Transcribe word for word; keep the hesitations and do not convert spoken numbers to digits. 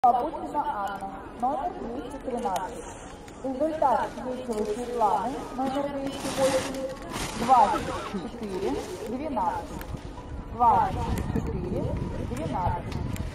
Бабусина Анна, номер двести тринадцать. Результат третьего Светланы, номер двести восемь, двадцать четыре двенадцать. двадцать четыре двенадцать.